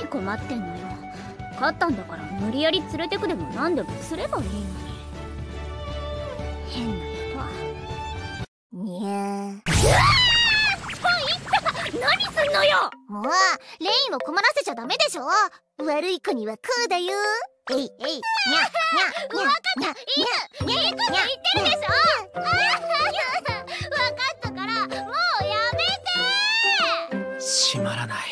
困ってんのよ。勝ったんだから無理やり連れてくでも何でもすればいいのに。変な人。にゃー。何すんのよ。 もうレインを困らせちゃダメでしょ。悪い子にはこうだよ。えいえい、にゃにゃにゃ。 分かった。いいって言ってるでしょ。分かったからもうやめて。 閉まらない。